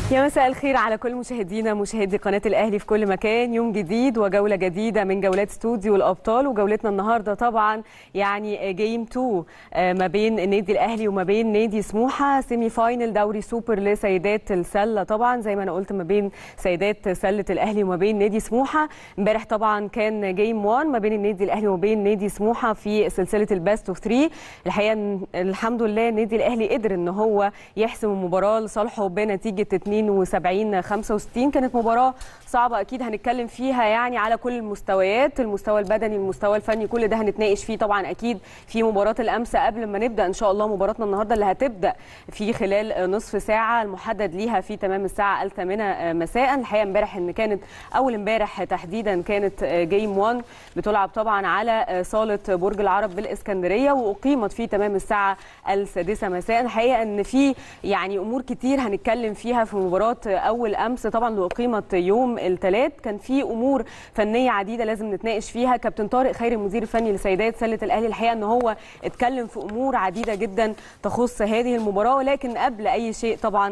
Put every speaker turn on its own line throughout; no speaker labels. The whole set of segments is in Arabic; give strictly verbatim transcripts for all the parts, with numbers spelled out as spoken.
يا مساء الخير على كل مشاهدينا مشاهدي قناة الأهلي في كل مكان. يوم جديد وجولة جديدة من جولات استوديو الأبطال، وجولتنا النهاردة طبعا يعني جيم اتنين ما بين النادي الأهلي وما بين نادي سموحة، سيمي فاينل دوري سوبر لسيدات السلة. طبعا زي ما أنا قلت ما بين سيدات سلة الأهلي وما بين نادي سموحة. امبارح طبعا كان جيم واحد ما بين النادي الأهلي وما بين نادي سموحة في سلسلة الباست اوف ثلاثة. الحقيقة الحمد لله النادي الأهلي قدر ان هو يحسم المباراة لصالحه بنتيجة اتنين وسبعين خمسة وستين. كانت مباراة صعبة أكيد هنتكلم فيها يعني على كل المستويات، المستوى البدني المستوى الفني كل ده هنتناقش فيه طبعا أكيد في مباراة الأمس قبل ما نبدأ إن شاء الله مباراتنا النهاردة اللي هتبدأ في خلال نصف ساعة المحدد ليها في تمام الساعة الثامنة مساء. الحقيقة امبارح إن كانت أول امبارح تحديدا كانت جيم واحد بتلعب طبعا على صالة برج العرب بالإسكندرية، وأقيمت في تمام الساعة السادسة مساء. الحقيقة إن في يعني أمور كتير هنتكلم فيها في مباراة اول امس طبعا اللي اقيمت يوم الثلاث. كان في امور فنيه عديده لازم نتناقش فيها. كابتن طارق خيري المدير الفني لسيدات سله الاهلي الحقيقه ان هو اتكلم في امور عديده جدا تخص هذه المباراه، ولكن قبل اي شيء طبعا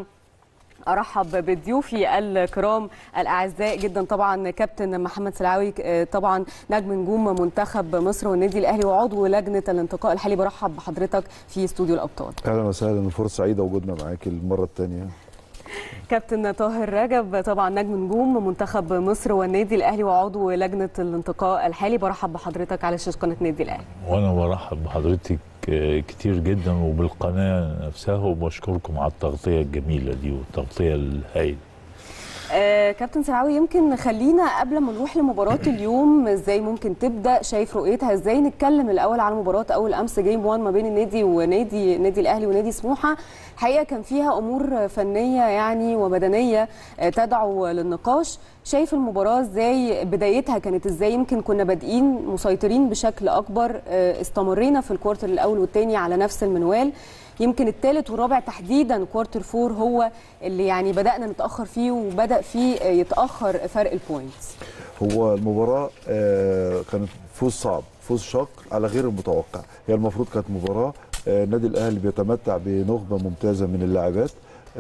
ارحب بضيوفي الكرام الاعزاء جدا. طبعا كابتن محمد سلعاوي طبعا نجم نجوم منتخب مصر والنادي الاهلي وعضو لجنه الانتقاء الحالي، برحب بحضرتك في استوديو الابطال.
اهلا وسهلا، فرصه سعيده وجودنا معاك المره الثانيه.
كابتن طاهر رجب طبعا نجم نجوم منتخب مصر والنادي الاهلي وعضو لجنه الانتقاء الحالي، برحب بحضرتك على شاشه قناه النادي الاهلي.
وانا برحب بحضرتك كتير جدا وبالقناه نفسها، وبشكركم على التغطيه الجميله دي والتغطيه الهائله.
آه كابتن سلعاوي، يمكن خلينا قبل ما نروح لمباراه اليوم ازاي ممكن تبدا، شايف رؤيتها ازاي؟ نتكلم الاول على مباراه اول امس جيم واحد ما بين النادي ونادي النادي الاهلي ونادي سموحه. الحقيقه كان فيها امور فنيه يعني وبدنيه تدعو للنقاش. شايف المباراه ازاي؟ بدايتها كانت ازاي؟ يمكن كنا بادئين مسيطرين بشكل اكبر، استمرينا في الكوارتر الاول والثاني على نفس المنوال. يمكن الثالث والرابع تحديدا كوارتر فور هو اللي يعني بدأنا نتأخر فيه وبدأ فيه يتأخر فرق البوينتس.
هو المباراة كانت فوز صعب، فوز شاق على غير المتوقع. هي المفروض كانت مباراة النادي الأهلي بيتمتع بنخبة ممتازة من اللاعبات،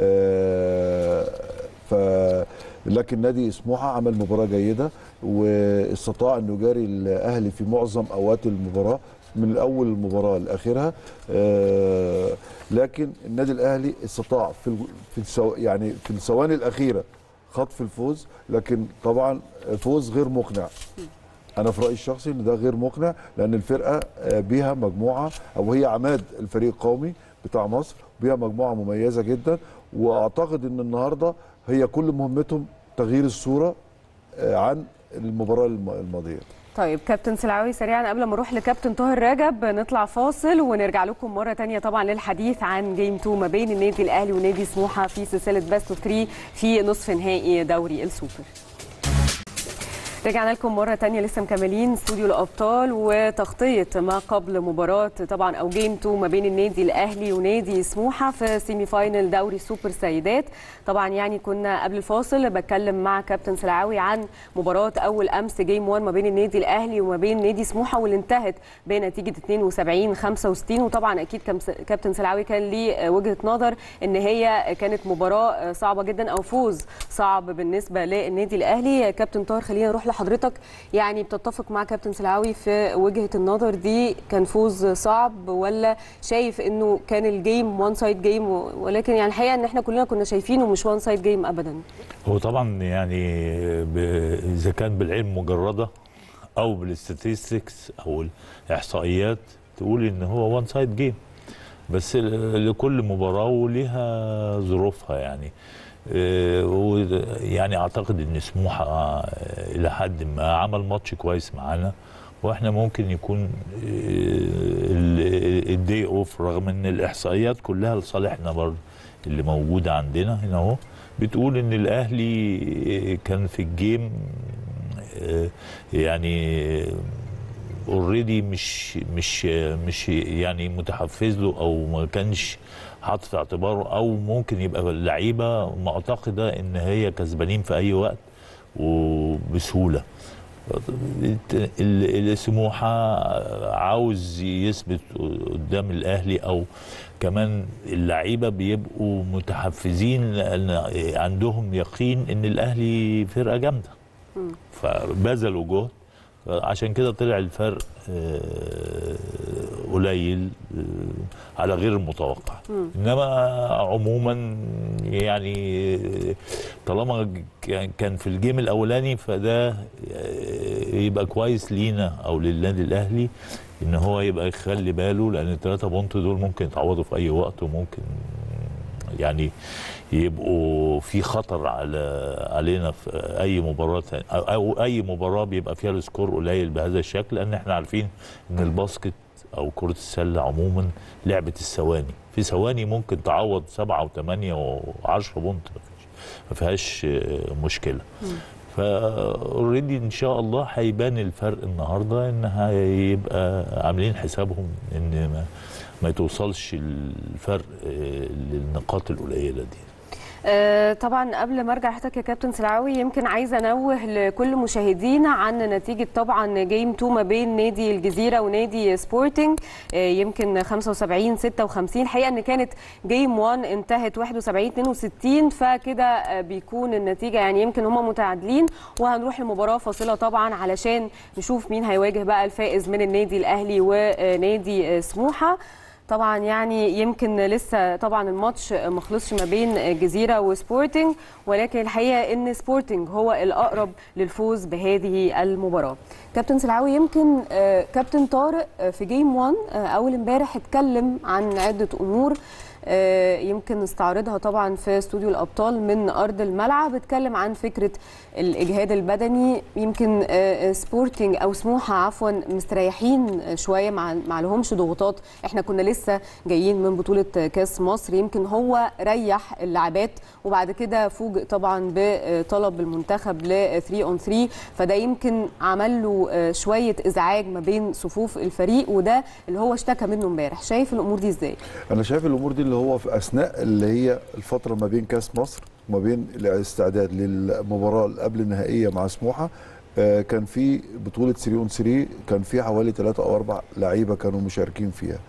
ف لكن نادي سموحة عمل مباراة جيدة واستطاع انه يجاري الأهلي في معظم أوقات المباراة من اول المباراه لاخرها. آه لكن النادي الاهلي استطاع في في السو يعني في الثواني الاخيره خطف الفوز، لكن طبعا فوز غير مقنع. انا في رايي الشخصي ان ده غير مقنع، لان الفرقه بيها مجموعه او هي عماد الفريق القومي بتاع مصر، بيها مجموعه مميزه جدا، واعتقد ان النهارده هي كل مهمتهم تغيير الصوره عن المباراه الماضيه.
طيب كابتن سلعاوي سريعا قبل ما نروح لكابتن طاهر رجب نطلع فاصل ونرجع لكم مره ثانيه طبعا للحديث عن جيم اتنين ما بين النادي الاهلي ونادي سموحه في سلسله باست اوف ثلاثة في نصف نهائي دوري السوبر. رجعنا لكم مرة تانية، لسه مكملين استوديو الأبطال وتغطية ما قبل مباراة طبعا أو جيم اتنين ما بين النادي الأهلي ونادي سموحة في سيمي فاينل دوري سوبر سيدات. طبعا يعني كنا قبل الفاصل بتكلم مع كابتن سلعاوي عن مباراة أول أمس جيم واحد ما بين النادي الأهلي وما بين نادي سموحة واللي انتهت بنتيجة اتنين وسبعين خمسة وستين. وطبعا أكيد كابتن سلعاوي كان ليه وجهة نظر إن هي كانت مباراة صعبة جدا أو فوز صعب بالنسبة للنادي الأهلي. كابتن طاهر خلينا نروح حضرتك، يعني بتتفق مع كابتن سلعاوي في وجهة النظر دي؟ كان فوز صعب ولا شايف انه كان الجيم وان سايد جيم؟ ولكن يعني الحقيقه ان احنا كلنا كنا شايفينه مش وان سايد جيم ابدا.
هو طبعا يعني اذا كان بالعلم مجرده او بالاستاتستكس او الاحصائيات تقول ان هو وان سايد جيم، بس لكل مباراه وليها ظروفها. يعني يعني اعتقد ان سموحه الى حد ما عمل ماتش كويس معانا، واحنا ممكن يكون الدي اوف، رغم ان الاحصائيات كلها لصالحنا برضه اللي موجوده عندنا هنا اهو بتقول ان الاهلي كان في الجيم يعني اوريدي مش مش مش يعني متحفز له او ما كانش حاطط في اعتباره، او ممكن يبقى اللعيبه معتقده ان هي كسبانين في اي وقت وبسهوله. اللي سموحه عاوز يثبت قدام الاهلي، او كمان اللعيبه بيبقوا متحفزين لان عندهم يقين ان الاهلي فرقه جامده، فبذلوا جهد، عشان كده طلع الفرق قليل على غير المتوقع. انما عموما يعني طالما كان في الجيم الاولاني فده يبقى كويس لينا او للنادي الاهلي ان هو يبقى يخلي باله، لان الثلاثه بونت دول ممكن يتعوضوا في اي وقت، وممكن يعني يبقوا في خطر على علينا في اي مباراه او اي مباراه بيبقى فيها السكور قليل بهذا الشكل، لان احنا عارفين ان الباسكت او كره السله عموما لعبه الثواني، في ثواني ممكن تعوض سبعه وثمانيه وعشره بونت، ما فيهاش مشكله. فاوريدي ان شاء الله هيبان الفرق النهارده، ان هيبقى عاملين حسابهم ان ما ما توصلش الفرق للنقاط القليله دي.
آه طبعا قبل ما ارجع لحضرتك يا كابتن سلعاوي، يمكن عايزه انوه لكل مشاهدينا عن نتيجه طبعا جيم اتنين ما بين نادي الجزيره ونادي سبورتنج، آه يمكن خمسة وسبعين ستة وخمسين. الحقيقه ان كانت جيم واحد انتهت واحد وسبعين اتنين وستين، فكده آه بيكون النتيجه يعني يمكن هم متعادلين، وهنروح لمباراه فاصله طبعا علشان نشوف مين هيواجه بقى الفائز من النادي الاهلي ونادي سموحه. طبعا يعني يمكن لسه طبعا الماتش ما خلصش ما بين الجزيره وسبورتنج، ولكن الحقيقه ان سبورتنج هو الاقرب للفوز بهذه المباراه. كابتن سلعاوي، يمكن كابتن طارق في جيم واحد اول امبارح اتكلم عن عده امور يمكن نستعرضها طبعا في استوديو الابطال من ارض الملعب. اتكلم عن فكره الاجهاد البدني، يمكن سبورتنج او سموحه عفوا مستريحين شويه، ما لهمش ضغوطات، احنا كنا لسه جايين من بطوله كاس مصر، يمكن هو ريح اللاعبات وبعد كده فوجئ طبعا بطلب المنتخب ل ثلاثة اون ثلاثة، فده يمكن عمل له شويه ازعاج ما بين صفوف الفريق، وده اللي هو اشتكى منه امبارح. شايف الامور دي ازاي؟
انا شايف الامور دي اللي هو في اثناء اللي هي الفتره ما بين كاس مصر وما بين الاستعداد للمباراه اللي قبل النهائيه مع سموحه، كان في بطوله ثلاثة اون ثلاثة، كان في حوالي ثلاثة او أربعة لعيبه كانوا مشاركين فيها،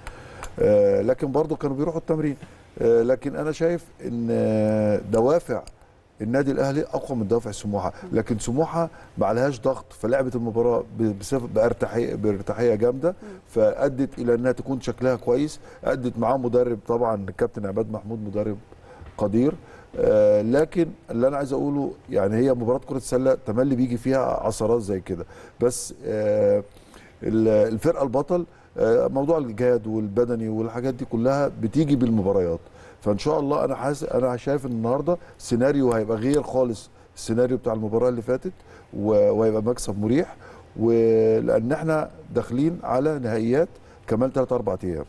لكن برضو كانوا بيروحوا التمرين. لكن انا شايف ان دوافع النادي الاهلي اقوى من دوافع سموحه، لكن سموحه ما عليهاش ضغط، فلعبت المباراه بارتاحيه بارتاحيه جامده، فادت الى انها تكون شكلها كويس. ادت معاه مدرب طبعا الكابتن عماد محمود، مدرب قدير. آه لكن اللي انا عايز اقوله يعني هي مباراه كره السله تملي بيجي فيها عثرات زي كده، بس آه الفرقه البطل آه موضوع الجهاد والبدني والحاجات دي كلها بتيجي بالمباريات. فان شاء الله انا حاسس انا شايف ان النهارده سيناريو هيبقى غير خالص السيناريو بتاع المباراه اللي فاتت، وهيبقى مكسب مريح، ولان احنا داخلين على نهائيات كمان ثلاثة أربعة ايام.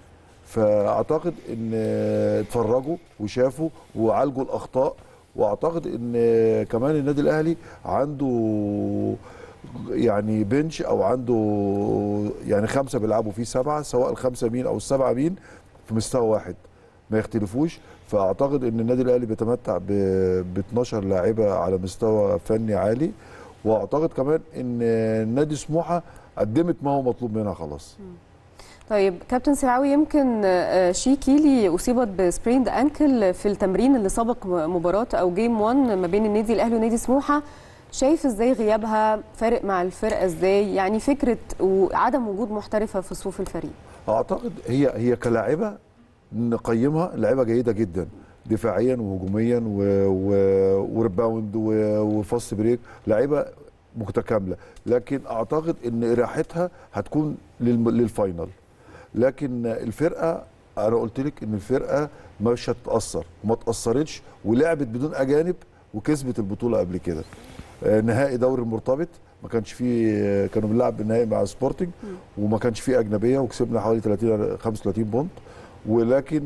فاعتقد ان اتفرجوا وشافوا وعالجوا الاخطاء، واعتقد ان كمان النادي الاهلي عنده يعني بنش او عنده يعني خمسه بيلعبوا فيه سبعه، سواء الخمسه مين او السبعه مين في مستوى واحد ما يختلفوش. فاعتقد ان النادي الاهلي بيتمتع ب اتناشر لاعيبه على مستوى فني عالي، واعتقد كمان ان نادي سموحه قدمت ما هو مطلوب منها خلاص.
طيب كابتن سلعاوي، يمكن شيكيلي اصيبت بسبريند انكل في التمرين اللي سبق مباراه او جيم واحد ما بين النادي الاهلي ونادي سموحه، شايف ازاي غيابها فارق مع الفرقه ازاي؟ يعني فكره وعدم وجود محترفه في صفوف الفريق.
اعتقد هي هي كلاعبه نقيمها لاعبه جيده جدا دفاعيا وهجوميا وريباوند وفاست بريك، لاعبه متكامله، لكن اعتقد ان راحتها هتكون للفاينل. لكن الفرقه انا قلت لك ان الفرقه مش هتتاثر وما اتاثرتش، ولعبت بدون اجانب وكسبت البطوله قبل كده. نهائي دوري المرتبط ما كانش فيه، كانوا بنلعب بالنهائي مع سبورتنج وما كانش فيه اجنبيه، وكسبنا حوالي ثلاثين خمسة وثلاثين بونت، ولكن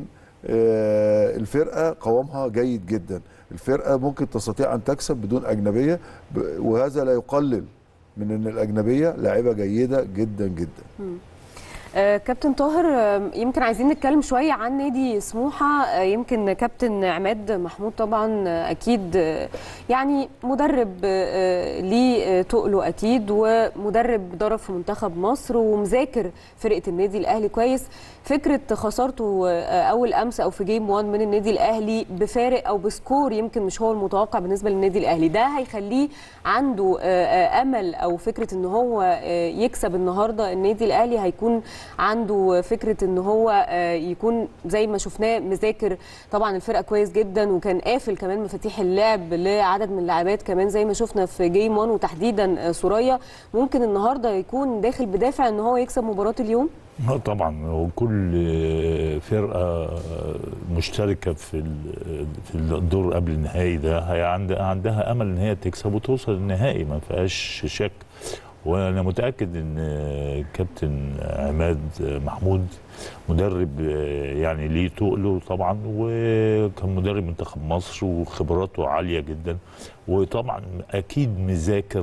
الفرقه قوامها جيد جدا. الفرقه ممكن تستطيع ان تكسب بدون اجنبيه، وهذا لا يقلل من ان الاجنبيه لاعبه جيده جدا جدا.
آه كابتن طاهر، آه يمكن عايزين نتكلم شويه عن نادي سموحه. آه يمكن كابتن عماد محمود طبعا آه اكيد آه يعني مدرب آه ليه تقله اكيد، ومدرب درب في منتخب مصر ومذاكر فرقه النادي الاهلي كويس. فكره خسارته آه اول امس او في جيم واحد من النادي الاهلي بفارق او بسكور يمكن مش هو المتوقع بالنسبه للنادي الاهلي، ده هيخليه عنده آه آه امل او فكره ان هو آه يكسب النهارده النادي الاهلي. هيكون عنده فكره ان هو يكون زي ما شفناه مذاكر طبعا الفرقه كويس جدا، وكان قافل كمان مفاتيح اللعب لعدد من اللاعبات كمان زي ما شفنا في جيم واحد، وتحديدا سوريا. ممكن النهارده يكون داخل بدافع ان هو يكسب مباراه اليوم.
طبعا، وكل فرقه مشتركه في في الدور قبل النهائي ده هي عندها امل ان هي تكسب وتوصل للنهائي، ما فيهاش شك. وانا متاكد ان كابتن عماد محمود مدرب يعني ليه تقله طبعا، وكان مدرب منتخب مصر وخبراته عاليه جدا، وطبعا اكيد مذاكر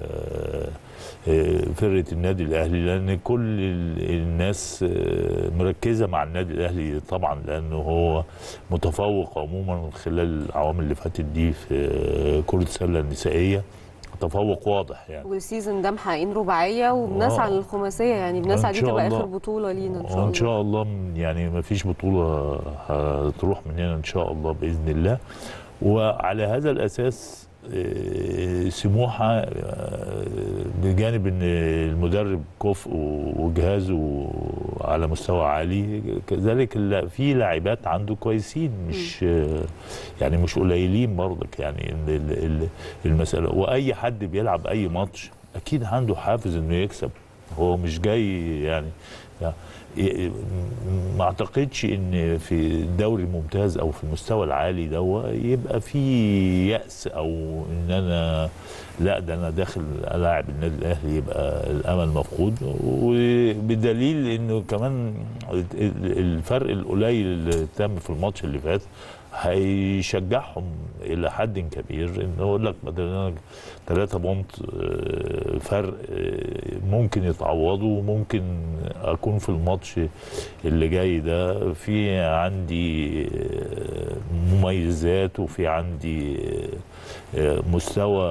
فرقه النادي الاهلي، لان كل الناس مركزه مع النادي الاهلي طبعا، لانه هو متفوق عموما من خلال العوامل اللي فاتت دي في كره السله النسائيه، تفوق واضح يعني.
والسيزون ده محققين رباعيه وبنسعى للخماسيه، يعني بنسعى دي تبقى اخر بطوله لينا ان شاء الله.
ان شاء الله يعني ما فيش بطوله هتروح مننا ان شاء الله باذن الله. وعلى هذا الاساس سموحه بجانب ان المدرب كفء وجهازه على مستوى عالي، كذلك في لاعبات عنده كويسين، مش يعني مش قليلين برضك يعني المساله. واي حد بيلعب اي ماتش اكيد عنده حافز انه يكسب، هو مش جاي يعني, يعني ما اعتقدش ان في الدوري الممتاز او في المستوى العالي ده يبقى في يأس او ان انا لا ده انا داخل الاعب النادي الاهلي يبقى الامل مفقود. وبدليل انه كمان الفرق القليل اللي تم في الماتش اللي فات هيشجعهم الى حد كبير، ان اقول لك بدل ثلاثة بونت فرق ممكن يتعوضوا، وممكن اكون في الماتش اللي جاي ده في عندي مميزات وفي عندي مستوى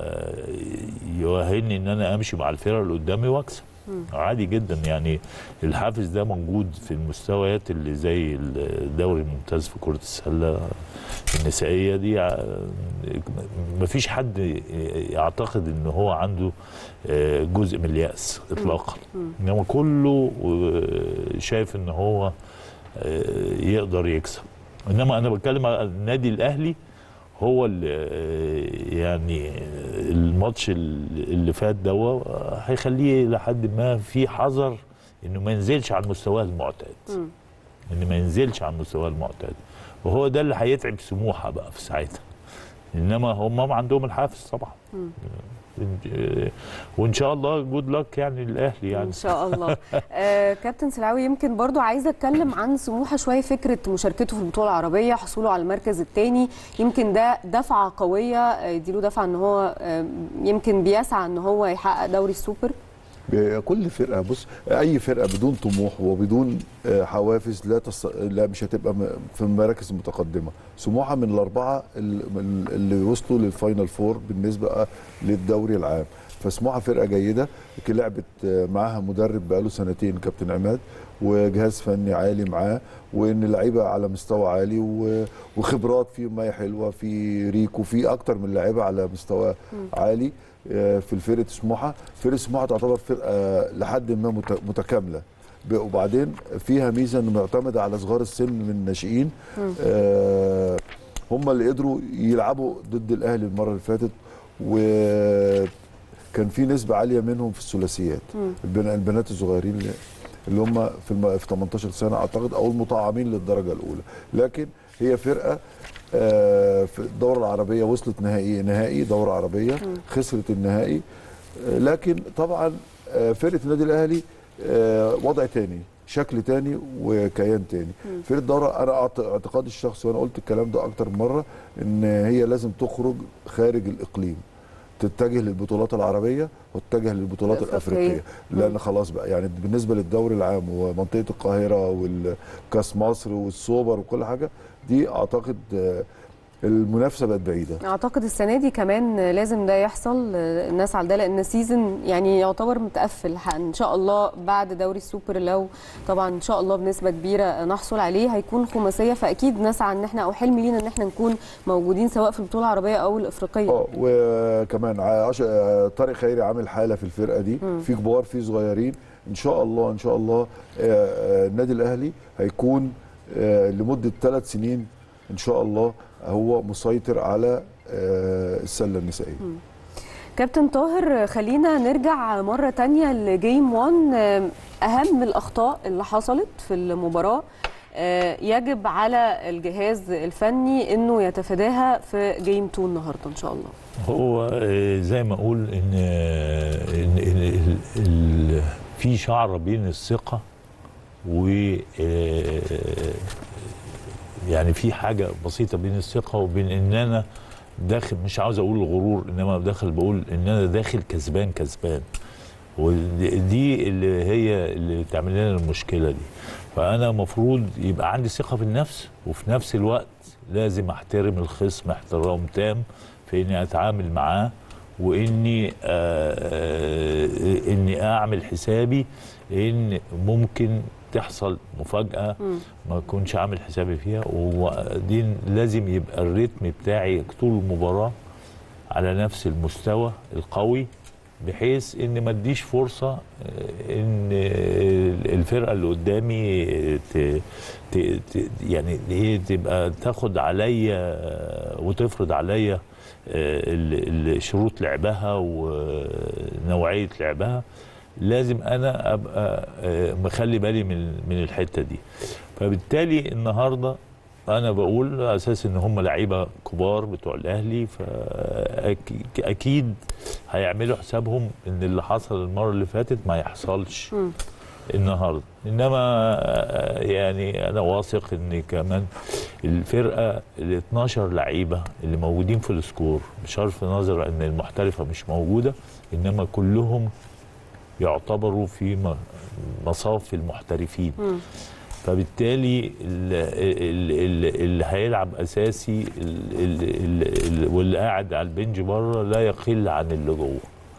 يؤهلني ان انا امشي مع الفرق اللي قدامي واكسب عادي جدا. يعني الحافز ده موجود في المستويات اللي زي الدوري الممتاز في كرة السلة النسائية دي، مفيش حد يعتقد ان هو عنده جزء من اليأس اطلاقا، انما كله شايف ان هو يقدر يكسب. انما انا بتكلم على النادي الاهلي، هو اللي يعني الماتش اللي فات ده هيخليه لحد ما في حذر انه ما ينزلش عن مستواه المعتاد، انه ما ينزلش عن مستواه المعتاد، وهو ده اللي هيتعب سموحه بقى في ساعتها. انما هم عندهم الحافز طبعا، وان شاء الله جود لك يعني الاهلي يعني
ان شاء الله. آه كابتن سلعاوي، يمكن برضو عايزه اتكلم عن سموحه شويه. فكره مشاركته في البطوله العربيه، حصوله على المركز الثاني، يمكن ده دفعه قويه يديله دفعه ان هو آه يمكن بيسعى ان هو يحقق دوري السوبر.
كل فرقه، بص اي فرقه بدون طموح وبدون حوافز لا تص... لا مش هتبقى في المراكز المتقدمه. سموحه من الاربعه اللي وصلوا للفاينل فور بالنسبه للدوري العام، فسموحه فرقه جيده، لعبت معاها مدرب بقاله سنتين كابتن عماد، وجهاز فني عالي معاه، وان اللعيبه على مستوى عالي وخبرات، في ميه حلوه، في ريكو، في اكتر من لاعيبه على مستوى عالي في الفرقه سموحه. فرقه سموحه تعتبر فرقه لحد ما متكامله، وبعدين فيها ميزه انه معتمده على صغار السن من الناشئين. آه هم اللي قدروا يلعبوا ضد الاهلي المره اللي فاتت، وكان في نسبه عاليه منهم في الثلاثيات، البنات الصغيرين اللي هم في في تمنتاشر سنه اعتقد، او المطعمين للدرجه الاولى. لكن هي فرقه في الدورة العربية وصلت نهائي نهائي دورة عربية، خسرت النهائي. لكن طبعا فرقة النادي الأهلي وضع تاني، شكل تاني، وكيان تاني. فرقة الدورة أنا اعتقادي الشخصي، وأنا قلت الكلام ده أكتر من مرة، إن هي لازم تخرج خارج الإقليم، تتجه للبطولات العربيه وتتجه للبطولات الافريقيه، لان خلاص بقى يعني بالنسبه للدوري العام ومنطقه القاهره والكاس مصر والسوبر وكل حاجه دي اعتقد المنافسه بقت بعيده.
اعتقد السنه دي كمان لازم ده يحصل، الناس على ده، لان السيزون يعني يعتبر متقفل ان شاء الله. بعد دوري السوبر لو طبعا ان شاء الله بنسبه كبيره نحصل عليه هيكون خماسيه، فاكيد نسعى ان احنا او حلم لينا ان احنا نكون موجودين سواء في البطوله العربيه او الافريقيه.
اه وكمان عش... طارق خيري عامل حاله في الفرقه دي، م. في كبار في صغيرين، ان شاء الله ان شاء الله النادي الاهلي هيكون لمده ثلاث سنين ان شاء الله هو مسيطر على السله النسائيه.
كابتن طاهر، خلينا نرجع مره تانية لجيم واحد. اهم الاخطاء اللي حصلت في المباراه يجب على الجهاز الفني انه يتفاداها في جيم اتنين النهارده ان شاء الله.
هو زي ما اقول ان ان, إن, إن في شعره بين الثقه و يعني في حاجه بسيطه بين الثقه وبين ان انا داخل، مش عاوز اقول الغرور، انما داخل بقول ان انا داخل كسبان كسبان، ودي اللي هي اللي تعمل لنا المشكله دي. فانا المفروض يبقى عندي ثقه في النفس، وفي نفس الوقت لازم احترم الخصم احترام تام في اني اتعامل معاه، واني آه اني اعمل حسابي ان ممكن تحصل مفاجأة ما اكونش عامل حسابي فيها، ودي لازم يبقى الريتم بتاعي طول المباراة على نفس المستوى القوي، بحيث ان ما اديش فرصة ان الفرقة اللي قدامي ت... ت... ت... يعني هي تبقى تاخد عليا وتفرض عليا شروط لعبها ونوعية لعبها. لازم انا ابقى مخلي بالي من من الحته دي. فبالتالي النهارده انا بقول على اساس ان هم لعيبه كبار بتوع الاهلي، فاكيد هيعملوا حسابهم ان اللي حصل المره اللي فاتت ما يحصلش النهارده. انما يعني انا واثق ان كمان الفرقه ال اتناشر لعيبه اللي موجودين في السكور، بصرف النظر ان المحترفه مش موجوده، انما كلهم يعتبروا في مصاف المحترفين. م. فبالتالي اللي هيلعب اساسي واللي قاعد على البنج بره لا يقل عن اللي جوه.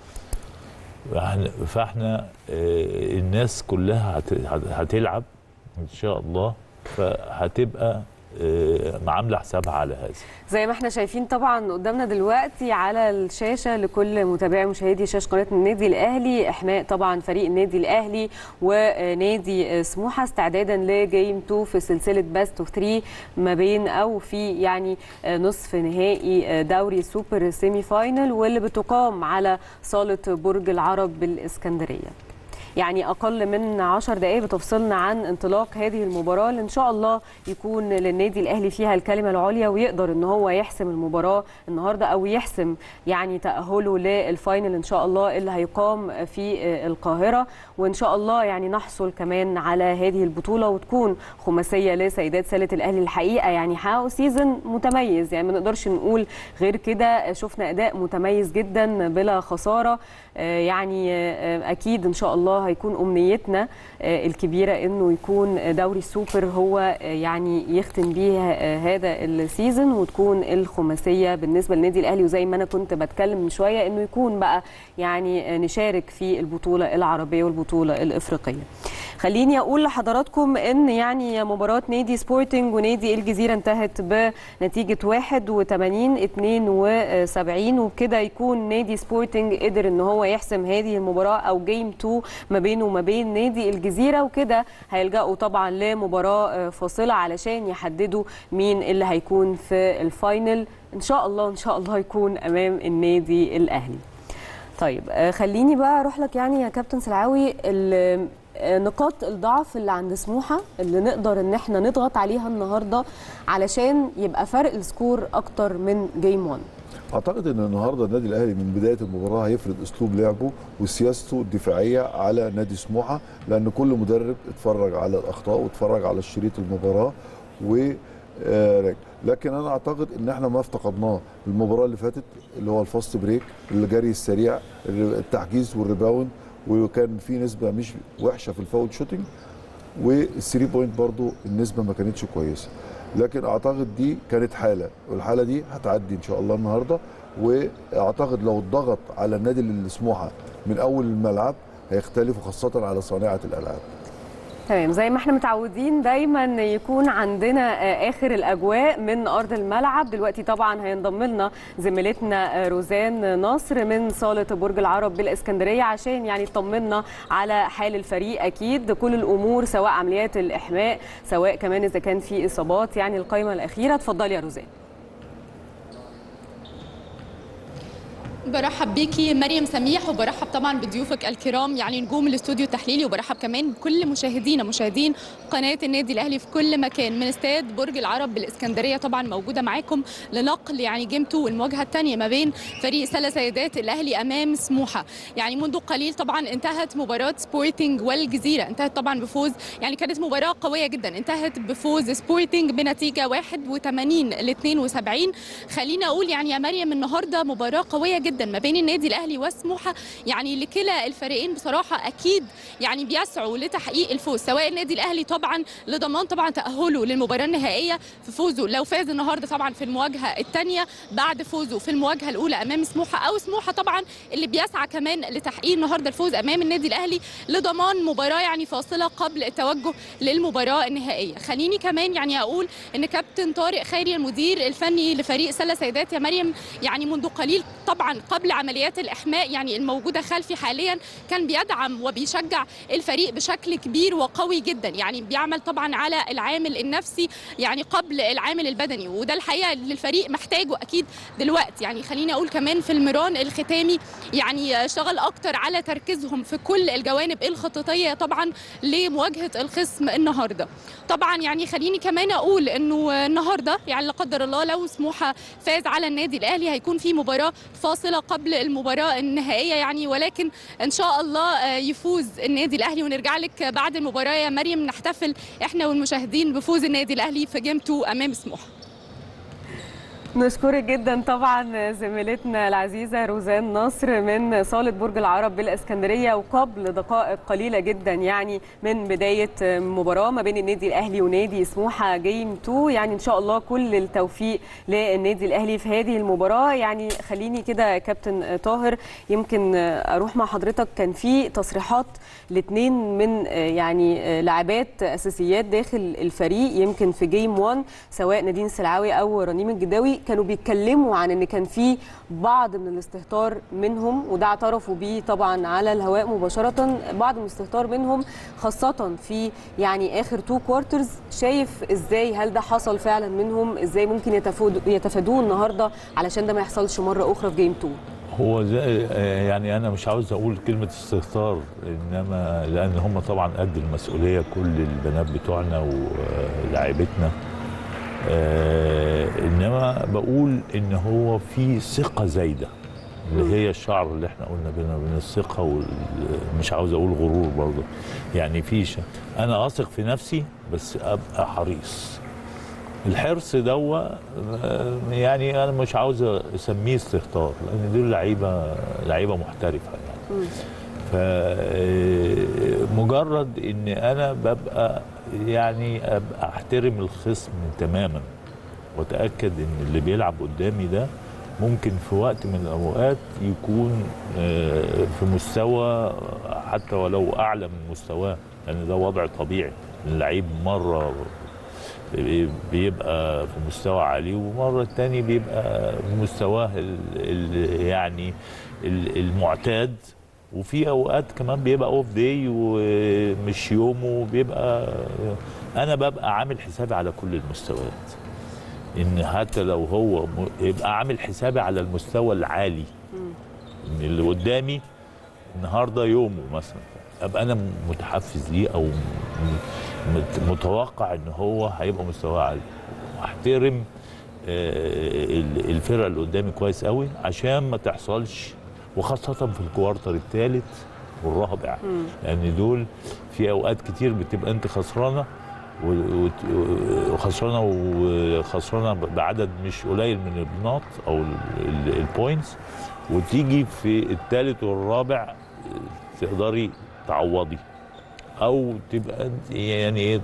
فاحنا الناس كلها هتلعب ان شاء الله، فهتبقى عامله حسابها على هذا.
زي ما احنا شايفين طبعا قدامنا دلوقتي على الشاشه لكل متابعي مشاهدي شاشه قناه النادي الاهلي احماء طبعا فريق النادي الاهلي ونادي سموحه استعدادا لجيم اتنين في سلسله باست اوف ثلاثة ما بين او في يعني نصف نهائي دوري سوبر سيمي فاينل، واللي بتقام على صاله برج العرب بالاسكندريه. يعني أقل من عشر دقائق بتفصلنا عن انطلاق هذه المباراة اللي إن شاء الله يكون للنادي الأهلي فيها الكلمة العليا، ويقدر إن هو يحسم المباراة النهاردة أو يحسم يعني تأهله للفاينل إن شاء الله اللي هيقام في القاهرة. وإن شاء الله يعني نحصل كمان على هذه البطولة وتكون خماسية لسيدات سلة الأهلي. الحقيقة يعني حققوا سيزن متميز، يعني ما نقدرش نقول غير كده. شفنا أداء متميز جدا بلا خسارة، يعني أكيد إن شاء الله هيكون أمنيتنا الكبيرة إنه يكون دوري السوبر هو يعني يختم بيه هذا السيزون، وتكون الخماسية بالنسبة للنادي الأهلي. وزي ما أنا كنت بتكلم من شوية إنه يكون بقى يعني نشارك في البطولة العربية والبطولة الإفريقية. خليني أقول لحضراتكم إن يعني مباراة نادي سبورتنج ونادي الجزيرة انتهت بنتيجة واحد وثمانين اتنين وسبعين، وبكده يكون نادي سبورتنج قدر إن هو يحسم هذه المباراة أو جيم اتنين ما بينه وما بين نادي الجزيرة، وكده هيلجأوا طبعا لمباراة فاصلة علشان يحددوا مين اللي هيكون في الفاينل. إن شاء الله إن شاء الله يكون أمام النادي الأهلي. طيب خليني بقى أروح لك يعني يا كابتن سلعاوي، نقاط الضعف اللي عند سموحه اللي نقدر ان احنا نضغط عليها النهارده علشان يبقى فرق السكور اكتر من جيم واحد.
اعتقد ان النهارده النادي الاهلي من بدايه المباراه هيفرض اسلوب لعبه وسياسته الدفاعيه على نادي سموحه، لان كل مدرب اتفرج على الاخطاء واتفرج على شريط المباراه و لكن انا اعتقد ان احنا ما افتقدناه المباراه اللي فاتت اللي هو الفاست بريك، الجري السريع، التحجيز والريباوند، وكان في نسبه مش وحشه في الفاول شوتنج، والثري بوينت برضو النسبه ما كانتش كويسه. لكن اعتقد دي كانت حاله، والحاله دي هتعدي ان شاء الله النهارده. واعتقد لو الضغط على النادي اللي سموحه من اول الملعب هيختلف، وخاصه على صانعه الالعاب.
تمام، زي ما احنا متعودين دايما يكون عندنا اخر الاجواء من ارض الملعب. دلوقتي طبعا هينضم لنا زميلتنا روزان نصر من صاله برج العرب بالاسكندريه عشان يعني تطمنا على حال الفريق، اكيد كل الامور سواء عمليات الاحماء سواء كمان اذا كان في اصابات، يعني القائمه الاخيره. اتفضلي يا روزان.
برحب بيكي مريم سميح، وبرحب طبعا بضيوفك الكرام يعني نجوم الاستوديو التحليلي، وبرحب كمان بكل مشاهدينا مشاهدين قناه النادي الاهلي في كل مكان من استاد برج العرب بالاسكندريه. طبعا موجوده معاكم لنقل يعني جيم اتنين المواجهه الثانيه ما بين فريق سله سيدات الاهلي امام سموحه. يعني منذ قليل طبعا انتهت مباراه سبورتنج والجزيره، انتهت طبعا بفوز، يعني كانت مباراه قويه جدا، انتهت بفوز سبورتنج بنتيجه واحد وثمانين ل اثنين وسبعين. خلينا اقول يعني يا مريم النهارده مباراه قويه جدا ما بين النادي الاهلي وسموحه، يعني لكلا الفريقين بصراحه اكيد يعني بيسعوا لتحقيق الفوز، سواء النادي الاهلي طبعا لضمان طبعا تاهله للمباراه النهائيه في فوزه لو فاز النهارده طبعا في المواجهه الثانيه بعد فوزه في المواجهه الاولى امام سموحه، او سموحه طبعا اللي بيسعى كمان لتحقيق النهارده الفوز امام النادي الاهلي لضمان مباراه يعني فاصله قبل التوجه للمباراه النهائيه. خليني كمان يعني اقول ان كابتن طارق خيري المدير الفني لفريق سله سيدات يا مريم يعني منذ قليل طبعا قبل عمليات الإحماء يعني الموجودة خلفي حاليا كان بيدعم وبيشجع الفريق بشكل كبير وقوي جدا، يعني بيعمل طبعا على العامل النفسي يعني قبل العامل البدني، وده الحقيقة اللي الفريق محتاجه أكيد دلوقتي. يعني خليني أقول كمان في المران الختامي يعني اشتغل أكتر على تركيزهم في كل الجوانب الخططية طبعا لمواجهة الخصم النهاردة. طبعا يعني خليني كمان أقول أنه النهاردة يعني لا قدر الله لو سموحة فاز على النادي الأهلي هيكون في مباراة فاصلة قبل المباراة النهائية يعني، ولكن إن شاء الله يفوز النادي الأهلي ونرجع لك بعد المباراة يا مريم نحتفل إحنا والمشاهدين بفوز النادي الأهلي في جيم اتنين أمام سموحة.
نشكرك جدا طبعا زميلتنا العزيزه روزان نصر من صاله برج العرب بالاسكندريه. وقبل دقائق قليله جدا يعني من بدايه مباراه ما بين النادي الاهلي ونادي سموحه جيم اتنين، يعني ان شاء الله كل التوفيق للنادي الاهلي في هذه المباراه. يعني خليني كده كابتن طاهر يمكن اروح مع حضرتك، كان في تصريحات لاثنين من يعني لاعبات اساسيات داخل الفريق يمكن في جيم واحد سواء نادين سلعاوي او رنيم الجداوي، كانوا بيتكلموا عن ان كان في بعض من الاستهتار منهم، وده اعترفوا بيه طبعا على الهواء مباشره، بعض من الاستهتار منهم خاصه في يعني اخر تو كوارترز. شايف ازاي؟ هل ده حصل فعلا منهم؟ ازاي ممكن يتفادوه النهارده علشان ده ما يحصلش مره اخرى في جيم اتنين؟
هو زي يعني انا مش عاوز اقول كلمه استهتار، انما لان هم طبعا قد المسؤوليه كل البنات بتوعنا ولاعيبتنا، آه انما بقول ان هو في ثقه زايده اللي هي الشعر اللي احنا قلنا بينا بين الثقه ومش عاوز اقول غرور برضه، يعني في انا اثق في نفسي بس ابقى حريص. الحرص دوا يعني انا مش عاوز اسميه استهتار لان دول لعيبه لعيبه محترفه يعني. فمجرد ان انا ببقى يعني ابقى احترم الخصم تماما واتاكد ان اللي بيلعب قدامي ده ممكن في وقت من الاوقات يكون في مستوى حتى ولو اعلى من مستواه، لان يعني ده وضع طبيعي. اللعيب مره بيبقى في مستوى عالي ومره الثاني بيبقى في مستواه يعني المعتاد، وفي اوقات كمان بيبقى اوف داي ومش يومه، بيبقى انا ببقى عامل حسابي على كل المستويات، ان حتى لو هو يبقى عامل حسابي على المستوى العالي ان اللي قدامي النهارده يومه مثلا، ابقى انا متحفز ليه او متوقع ان هو هيبقى مستواه عالي، واحترم الفرقه اللي قدامي كويس قوي عشان ما تحصلش، وخاصه في الكوارتر الثالث والرابع، لان يعني دول في اوقات كتير بتبقى انت خسرانه وخسرانه وخسرانه بعدد مش قليل من النقط او البوينتس، وتيجي في الثالث والرابع تقدري تعوضي او تبقى يعني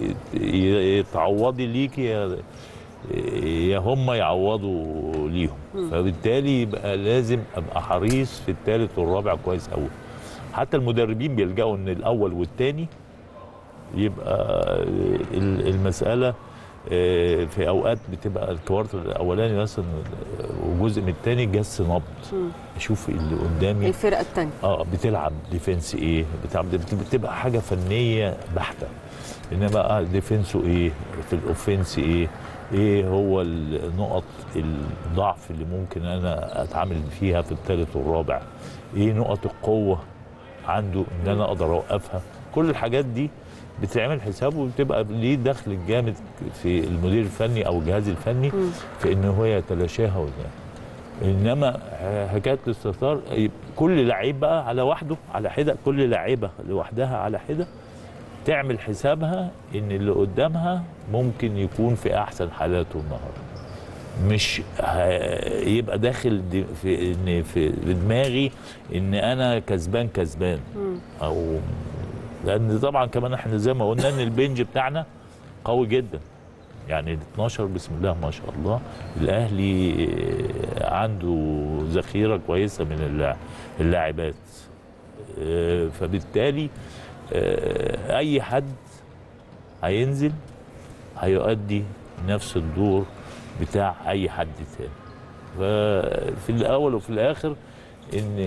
تعوضي ليكي يا يا هم يعوضوا ليهم. فبالتالي يبقى لازم ابقى حريص في الثالث والرابع كويس قوي. حتى المدربين بيلجأوا ان الاول والثاني يبقى المساله في اوقات بتبقى الكوارتر الاولاني مثلا وجزء من الثاني جس نبض، اشوف اللي قدامي
الفرقه الثانيه اه
بتلعب ديفنس ايه، بتلعب بتبقى حاجه فنيه بحته. انما بقى ديفنسه ايه، في الاوفنس ايه، ايه هو النقط الضعف اللي ممكن انا اتعامل فيها في الثالث والرابع، ايه نقط القوه عنده ان انا اقدر اوقفها. كل الحاجات دي بتعمل حسابه وبتبقى ليه دخل جامد في المدير الفني او الجهاز الفني في ان هو يتلاشاها وده. انما حكايه الاستهتار كل لعيب بقى على وحده على حده، كل لاعيبه لوحدها على حده تعمل حسابها ان اللي قدامها ممكن يكون في احسن حالاته النهارده، مش يبقى داخل في ان في دماغي ان انا كسبان كسبان. او لان طبعا كمان احنا زي ما قلنا ان البنج بتاعنا قوي جدا، يعني ال اتناشر بسم الله ما شاء الله. الاهلي عنده ذخيره كويسه من اللاعبات، فبالتالي اي حد هينزل هيؤدي نفس الدور بتاع اي حد تاني. ففي الاول وفي الاخر ان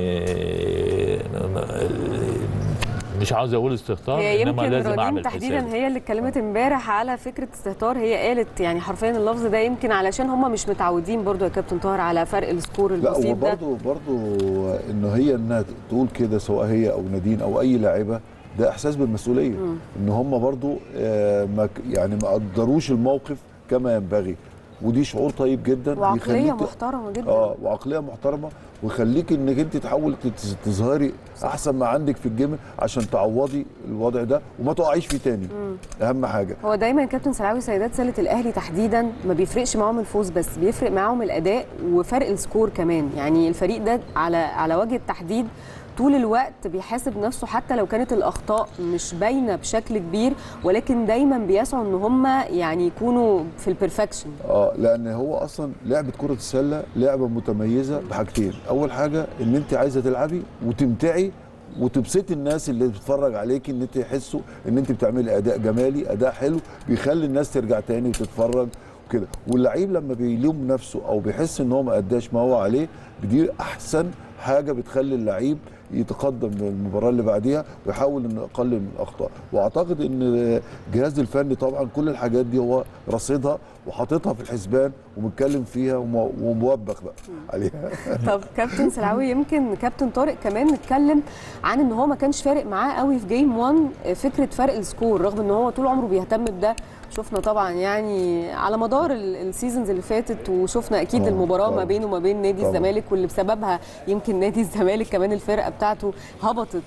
مش عاوز اقول استهتار، انما لازم اعمل حساب.
تحديدا هي اللي اتكلمت امبارح على فكره استهتار، هي قالت يعني حرفيا اللفظ ده يمكن علشان هم مش متعودين برضو يا كابتن طاهر على فرق السكور البسيط ده.
لا وبرضو برضو انه هي انها تقول كده سواء هي او نادين او اي لاعبه، ده احساس بالمسؤوليه. مم. ان هم برضو آه ما يعني ما قدروش الموقف كما ينبغي، ودي شعور طيب جدا
وعقليه محترمه جدا.
اه وعقليه محترمه ويخليك انك انت تحاول تظهري احسن ما عندك في الجيم عشان تعوضي الوضع ده وما تقعيش فيه تاني. مم. اهم حاجه
هو دايما كابتن سلعاوي سيدات سله الاهلي تحديدا ما بيفرقش معاهم الفوز بس، بيفرق معاهم الاداء وفرق السكور كمان. يعني الفريق ده على على وجه التحديد طول الوقت بيحاسب نفسه حتى لو كانت الاخطاء مش باينه بشكل كبير، ولكن دايما بيسعوا ان هم يعني يكونوا في البرفكشن.
اه لان هو اصلا لعبه كره السله لعبه متميزه بحاجتين، اول حاجه ان انت عايزه تلعبي وتمتعي وتبسطي الناس اللي بتتفرج عليكي، ان انت يحسوا ان انت بتعملي اداء جمالي اداء حلو بيخلي الناس ترجع تاني وتتفرج وكده. واللعيب لما بيلوم نفسه او بيحس ان هو ما اداش ما هو عليه، دي احسن حاجه بتخلي اللعيب يتقدم للمباراه اللي بعديها ويحاول انه يقلل من الاخطاء. واعتقد ان الجهاز الفني طبعا كل الحاجات دي هو رصيدها وحاططها في الحسبان ومتكلم فيها وموبخ بقى عليها.
طب كابتن سلعاوي، يمكن كابتن طارق كمان نتكلم عن ان هو ما كانش فارق معاه قوي في جيم واحد فكره فرق السكور، رغم ان هو طول عمره بيهتم بده. شفنا طبعا يعني على مدار السيزونز اللي فاتت، وشفنا اكيد أوه. المباراه أوه. ما بينه وما بين نادي أوه. الزمالك، واللي بسببها يمكن نادي الزمالك كمان الفرقه بتاعته هبطت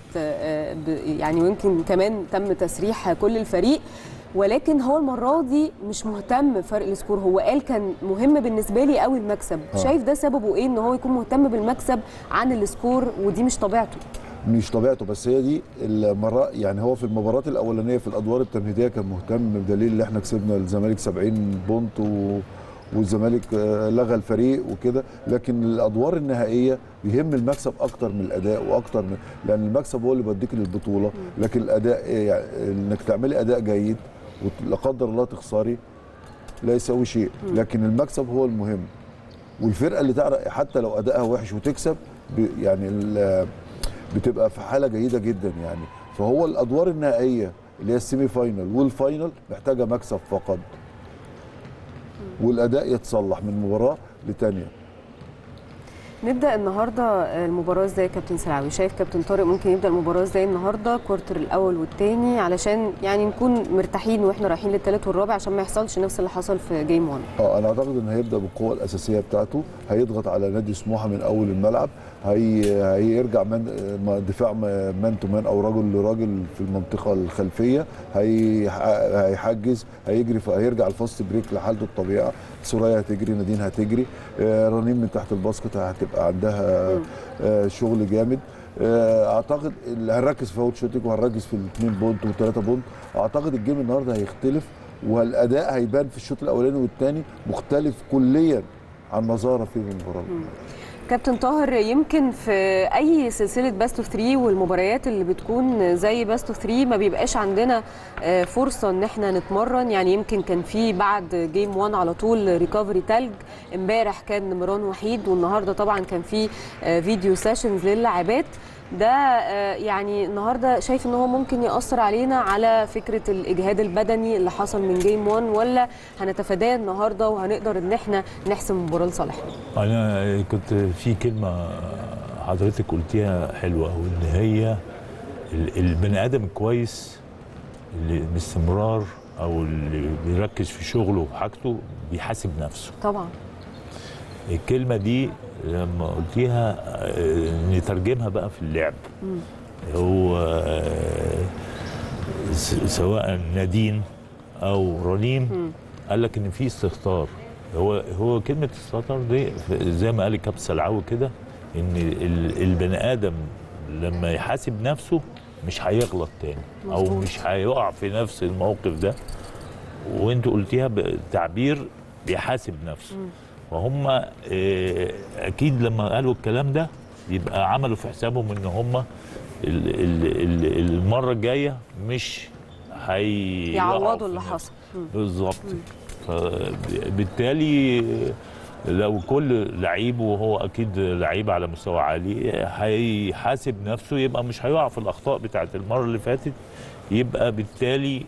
يعني، ويمكن كمان تم تسريح كل الفريق. ولكن هو المره دي مش مهتم بفرق السكور، هو قال كان مهم بالنسبه لي قوي المكسب. أوه. شايف ده سببه ايه ان هو يكون مهتم بالمكسب عن السكور؟ ودي مش طبيعته.
مش طبيعته، بس هي دي المره. يعني هو في المباراه الاولانيه في الادوار التمهيديه كان مهتم، بدليل ان احنا كسبنا الزمالك سبعين بونت و... والزمالك لغى الفريق وكده. لكن الادوار النهائيه يهم المكسب اكتر من الاداء واكتر من، لان المكسب هو اللي بيديك للبطوله، لكن الاداء يعني انك تعملي اداء جيد ولا قدر الله تخسري لا يساوي شيء، لكن المكسب هو المهم. والفرقه اللي تعرف حتى لو ادائها وحش وتكسب يعني بتبقى في حاله جيده جدا يعني. فهو الادوار النهائيه اللي هي السيمي فاينل والفاينل محتاجه مكسب فقط، والاداء يتصلح من مباراه لثانيه.
نبدا النهارده المباراه ازاي يا كابتن سلعوي؟ شايف كابتن طارق ممكن يبدا المباراه ازاي النهارده كوارتر الاول والثاني علشان يعني نكون مرتاحين واحنا رايحين للثالث والرابع عشان ما يحصلش نفس اللي حصل في جيم واحد؟
اه انا اعتقد ان هيبدا بالقوه الاساسيه بتاعته، هيضغط على نادي سموحه من اول الملعب، هي هيرجع من دفاع مان تو مان او رجل لراجل في المنطقه الخلفيه، هي هيحجز، هيجري، هيرجع الفاست بريك لحالته الطبيعه، سوريا هتجري، نادين هتجري، رنين من تحت الباسكت هتبقى عندها شغل جامد. اعتقد هنركز في فاول شوتنج وهنركز في الاثنين بونت والثلاثه بونت. اعتقد الجيم النهارده هيختلف والاداء هيبان في الشوط الاولاني والثاني مختلف كليا عن ما ظهر في المباراه.
كابتن طاهر، يمكن في اي سلسله باست اوف ثلاثة والمباريات اللي بتكون زي باست اوف ثلاثة ما بيبقاش عندنا فرصه ان احنا نتمرن، يعني يمكن كان في بعد جيم واحد على طول ريكفري تلج، امبارح كان مروان وحيد، والنهارده طبعا كان في فيديو سيشنز للاعبات. ده يعني النهارده شايف ان هو ممكن ياثر علينا على فكره الاجهاد البدني اللي حصل من جيم واحد، ولا هنتفاداه النهارده وهنقدر ان احنا نحسم المباراه لصالحنا؟
انا كنت في كلمه حضرتك قلتيها حلوه قوي، ان هي البني ادم الكويس اللي باستمرار او اللي بيركز في شغله وحاجته بيحاسب نفسه.
طبعا
الكلمه دي لما قلتيها نترجمها بقى في اللعب. مم. هو سواء نادين او رنيم قال لك ان في استهتار. هو هو كلمه استهتار دي زي ما قال الكابتن سلعوي كده، ان البني ادم لما يحاسب نفسه مش هيغلط تاني او مش هيقع في نفس الموقف ده. وانت قلتيها بتعبير بيحاسب نفسه. مم. وهم اكيد لما قالوا الكلام ده يبقى عملوا في حسابهم ان هم المره الجايه مش
هيعوضوا اللي حصل
بالظبط. فبالتالي لو كل لعيب، وهو اكيد لعيب على مستوى عالي، هيحاسب نفسه يبقى مش هيقع في الاخطاء بتاعه المره اللي فاتت. يبقى بالتالي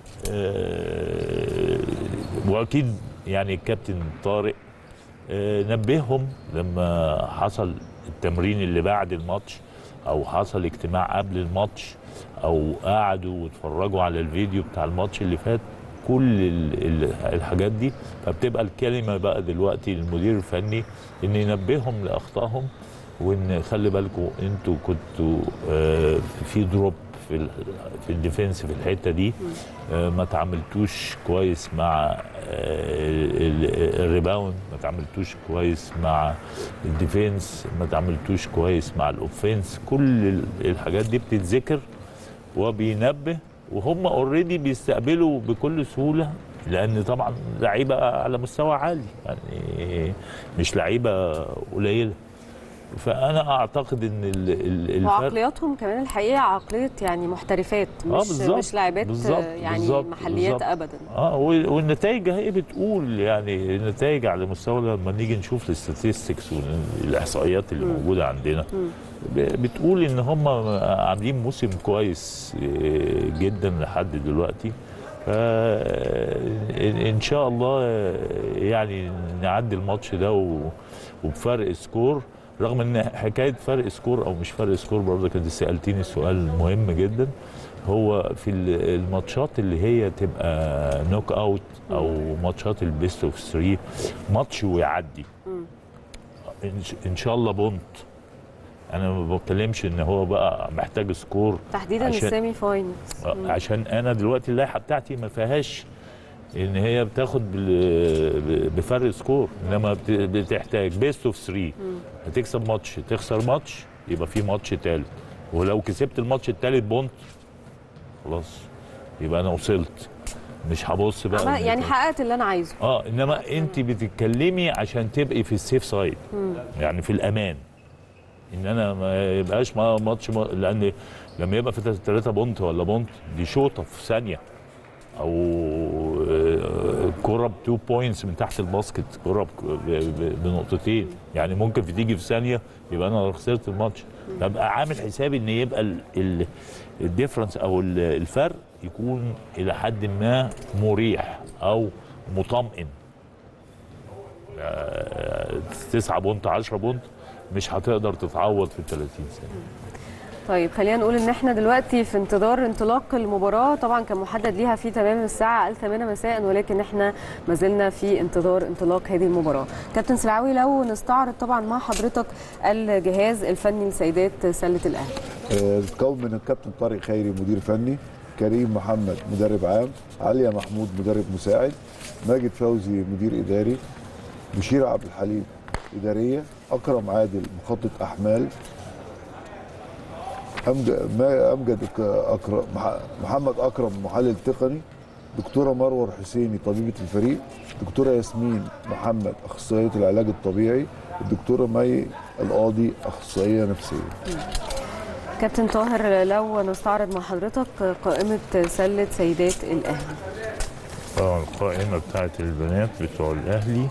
واكيد يعني الكابتن طارق نبههم لما حصل التمرين اللي بعد الماتش او حصل اجتماع قبل الماتش او قعدوا واتفرجوا على الفيديو بتاع الماتش اللي فات، كل الحاجات دي. فبتبقى الكلمه بقى دلوقتي للمدير الفني ان ينبههم لاخطائهم، وان خلي بالكم انتوا كنتوا في دروب في في الديفنس في الحته دي، ما تعاملتوش كويس مع الريباوند، ما تعاملتوش كويس مع الديفنس، ما تعاملتوش كويس مع الاوفنس. كل الحاجات دي بتتذكر وبينبه، وهم اوريدي بيستقبلوا بكل سهوله، لان طبعا لعيبه على مستوى عالي، يعني مش لعيبه قليله. فانا اعتقد ان الفرق
وعقلياتهم كمان الحقيقه عقليه يعني محترفات، مش
آه
مش لاعبات يعني بالزبط محليات بالزبط. ابدا.
اه والنتائج هي بتقول، يعني النتائج على مستوى لما نيجي نشوف الاستاتستكس والاحصائيات اللي م. موجوده عندنا م. بتقول ان هم عاملين موسم كويس جدا لحد دلوقتي. فان شاء الله يعني نعدي الماتش ده وبفرق سكور، رغم ان حكايه فرق سكور او مش فرق سكور برضه كنت سالتيني سؤال مهم جدا. هو في الماتشات اللي هي تبقى نوك اوت او ماتشات البيست اوف ثلاثة، ماتش ويعدي ان شاء الله بونت. انا ما بتكلمش ان هو بقى محتاج سكور
تحديدا السيمي فاينلز،
عشان انا دلوقتي اللائحه بتاعتي ما فيهاش ان هي بتاخد بفرق سكور، انما بتحتاج بيست اوف ثلاثة. هتكسب ماتش تخسر ماتش يبقى في ماتش ثالث، ولو كسبت الماتش الثالث بونت خلاص يبقى انا وصلت، مش هبص بقى
يعني حققت اللي انا عايزه.
اه انما انت بتتكلمي عشان تبقي في السيف سايد، يعني في الامان، ان انا ما يبقاش ماتش م... لان لما يبقى في ثلاثة بونت ولا بونت دي شوطه في ثانيه، او كره بتو بوينتس من تحت الباسكت، كره بنقطتين، يعني ممكن في تيجي في ثانيه يبقى انا خسرت الماتش. ببقى عامل حسابي ان يبقى الديفرنس او الفرق يكون الى حد ما مريح او مطمئن. تسعة بونت عشرة بونت مش هتقدر تتعوض في الثلاثين سنه.
طيب خلينا نقول ان احنا دلوقتي في انتظار انطلاق المباراه، طبعا كان محدد ليها في تمام الساعه الثامنة مساء، ولكن احنا ما زلنا في انتظار انطلاق هذه المباراه. كابتن سلعاوي، لو نستعرض طبعا مع حضرتك الجهاز الفني لسيدات سله الاهلي.
بتتكون من الكابتن طارق خيري مدير فني، كريم محمد مدرب عام، عليا محمود مدرب مساعد، ماجد فوزي مدير اداري، بشير عبد الحليم اداريه، اكرم عادل مخطط احمال، امجد أكرم محمد اكرم محلل تقني، دكتوره مروه حسيني طبيبه الفريق، دكتوره ياسمين محمد اخصائيه العلاج الطبيعي، الدكتوره مي القاضي اخصائيه نفسيه.
كابتن طاهر، لو نستعرض مع حضرتك قائمه سله سيدات الاهلي.
اه القائمه بتاعت البنات بتوع الاهلي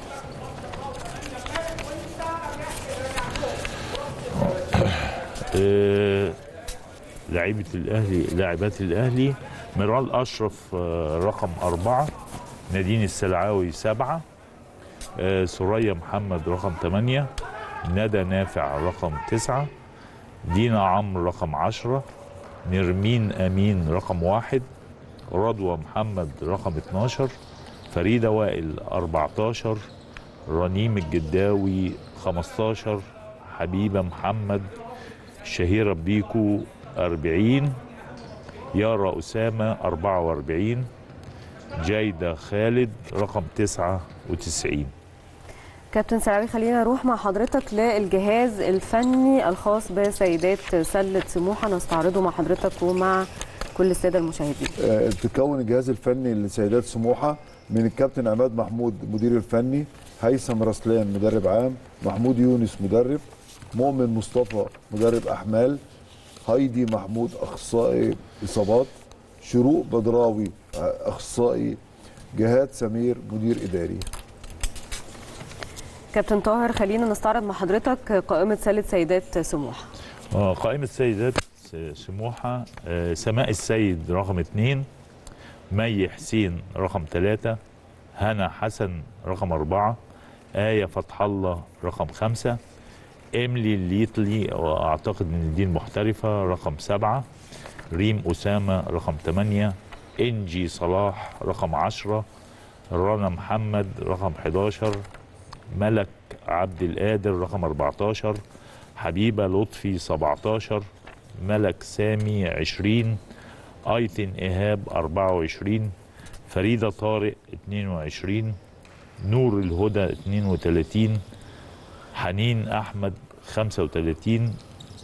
آه لعيبه الاهلي لاعبات الاهلي: ميرال اشرف رقم أربعة، نادين السلعاوي سبعة، سوريا محمد رقم ثمانية، ندى نافع رقم تسعة، دينا عمرو رقم عشرة، نرمين امين رقم واحد، رضوى محمد رقم اثناشر، فريده وائل أربعتاشر، رنيم الجداوي خمستاشر، حبيبه محمد، شهيره بيكو أربعين، يارا أسامة أربعة وأربعين، جايدة خالد رقم تسعة وتسعين.
كابتن سلعاوي، خلينا نروح مع حضرتك للجهاز الفني الخاص بسيدات سلة سموحة، نستعرضه مع حضرتك ومع كل السادة المشاهدين.
تكون الجهاز الفني لسيدات سموحة من الكابتن عماد محمود مدير الفني، هيثم رسلان مدرب عام، محمود يونس مدرب، مؤمن مصطفى مدرب أحمال، هايدي محمود اخصائي اصابات، شروق بدراوي اخصائي، جهاد سمير مدير اداري.
كابتن طاهر، خلينا نستعرض مع حضرتك قائمه سله سيدات سموحه.
اه قائمه سيدات سموحه: آه سماء السيد رقم اثنين، مي حسين رقم ثلاثة، هنا حسن رقم أربعة، آية فتح الله رقم خمسة، إيميلي الليتلي واعتقد ان دي المحترفه رقم سبعة، ريم اسامه رقم ثمانية، انجي صلاح رقم عشرة، رنا محمد رقم حداشر، ملك عبد القادر رقم أربعتاشر، حبيبه لطفي سبعتاشر، ملك سامي عشرين، ايتن ايهاب أربعة وعشرين، فريده طارق اثنين وعشرين، نور الهدى اثنين وثلاثين، حنين احمد خمسة وثلاثين،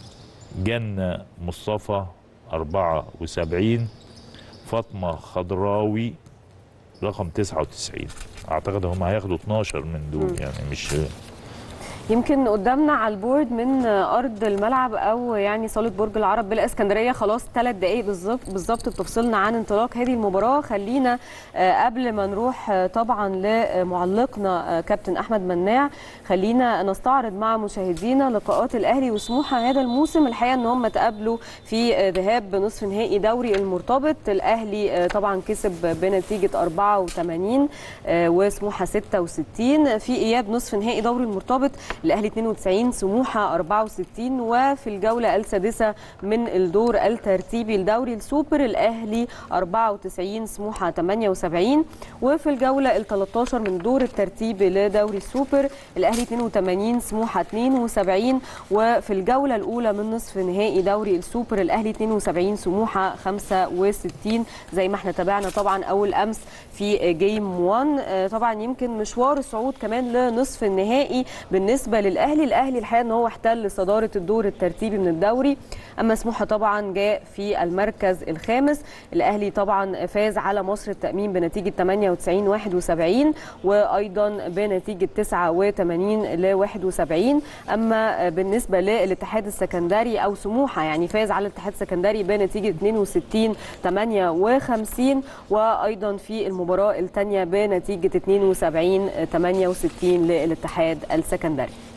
جنة مصطفى أربعة وسبعين، فاطمه خضراوي رقم تسعة وتسعين. اعتقد هم هياخدوا اتناشر من دول، يعني مش
يمكن قدامنا على البورد من ارض الملعب او يعني صاله برج العرب بالاسكندريه خلاص ثلاث دقائق بالظبط بالظبط بتفصلنا عن انطلاق هذه المباراه. خلينا قبل ما نروح طبعا لمعلقنا كابتن احمد مناع، خلينا نستعرض مع مشاهدينا لقاءات الاهلي وسموحه هذا الموسم. الحقيقه ان هم تقابلوا في ذهاب بنصف نهائي دوري المرتبط، الاهلي طبعا كسب بنتيجه أربعة وثمانين وسموحه ستة وستين. في اياب نصف نهائي دوري المرتبط الاهلي اثنين وتسعين سموحه أربعة وستين. وفي الجوله السادسه من الدور الترتيبي لدوري السوبر الاهلي أربعة وتسعين سموحه ثمانية وسبعين. وفي الجوله الثالثة عشر من الدور الترتيبي لدوري السوبر الاهلي اثنين وثمانين سموحه اثنين وسبعين. وفي الجوله الاولى من نصف نهائي دوري السوبر الاهلي اثنين وسبعين سموحه خمسة وستين. زي ما احنا تابعنا طبعا اول امس في جيم واحد. طبعا يمكن مشوار الصعود كمان لنصف النهائي بالنسبه للاهلي، الاهلي الحقيقه ان هو احتل صداره الدور الترتيبي من الدوري، اما سموحه طبعا جاء في المركز الخامس. الاهلي طبعا فاز على مصر التأمين بنتيجه ثمانية وتسعين واحد وسبعين وايضا بنتيجه تسعة وثمانين ل واحد وسبعين. اما بالنسبه للاتحاد السكندري او سموحه يعني فاز على الاتحاد السكندري بنتيجه اثنين وستين ثمانية وخمسين، وايضا في المباراه الثانيه بنتيجه اثنين وسبعين ثمانية وستين للاتحاد السكندري.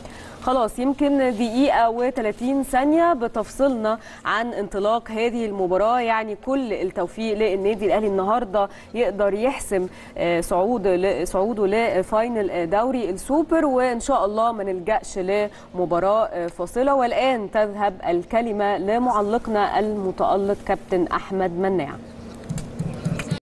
خلاص يمكن دقيقة وثلاثين ثانية بتفصلنا عن انطلاق هذه المباراة. يعني كل التوفيق للنادي الأهلي النهاردة يقدر يحسم صعود صعوده لفاينل دوري السوبر، وإن شاء الله ما نلجأش لمباراة فاصلة. والآن تذهب الكلمة لمعلقنا المتألق كابتن أحمد مناع.